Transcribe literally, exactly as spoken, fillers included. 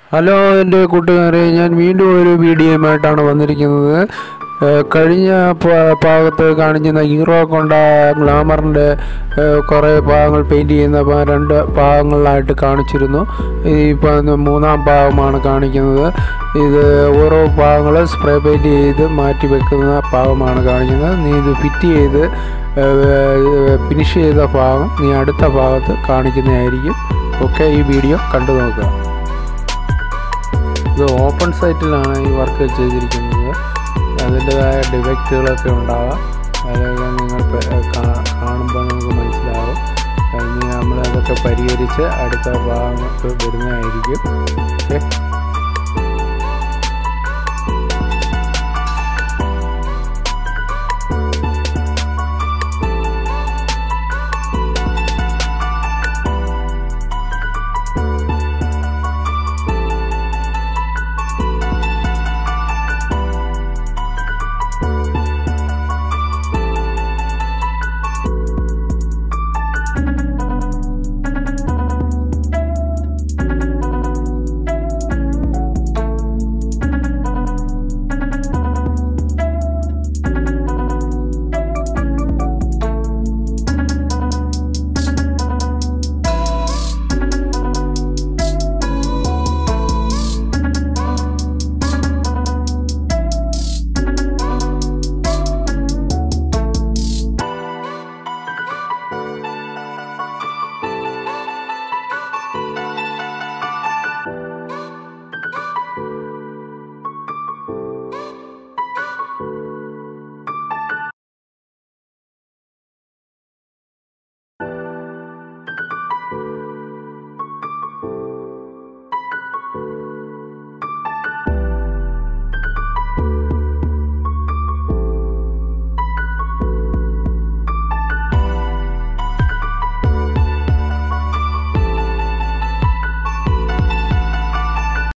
Hello എൻ്റെ കൂട്ടുകാരെ, ഞാൻ വീണ്ടും ഒരു വീഡിയോയുമായിട്ടാണ് വന്നിരിക്കുന്നത്. കഴിഞ്ഞ ഭാഗത്ത് കാണിക്കുന്ന ഹീറോ ഹോണ്ട ഗ്ലാമറിൻ്റെ കുറേ ഭാഗങ്ങൾ പെയിൻറ്റ് ചെയ്യുന്ന രണ്ട് ഭാഗങ്ങളിലായിട്ട് കാണിച്ചിരുന്നു. ഇപ്പം മൂന്നാം ഭാഗമാണ് കാണിക്കുന്നത്. ഇത് ഓരോ ഭാഗങ്ങൾ സ്പ്രേ പെയിൻറ്റ് ചെയ്ത് മാറ്റി വെക്കുന്ന ഭാഗമാണ് കാണിക്കുന്നത്. നീ ഇത് ഫിറ്റ് ചെയ്ത് ഫിനിഷ് ചെയ്ത ഭാഗം നീ അടുത്ത ഭാഗത്ത് കാണിക്കുന്നതായിരിക്കും. ഓക്കെ, ഈ വീഡിയോ കണ്ടു നോക്കുക. ഇത് ഓപ്പൺ സൈറ്റിലാണ് ഈ വർക്ക് ചെയ്തിരിക്കുന്നത്. അതിൻ്റെതായ ഡിഫക്റ്റുകളൊക്കെ ഉണ്ടാകാം. അതൊക്കെ നിങ്ങൾ കാണുമ്പോൾ നമുക്ക് മനസ്സിലാവും. നമ്മൾ അതൊക്കെ പരിഹരിച്ച് അടുത്ത ഭാഗത്ത് വരുന്നതായിരിക്കും. ഓക്കെ.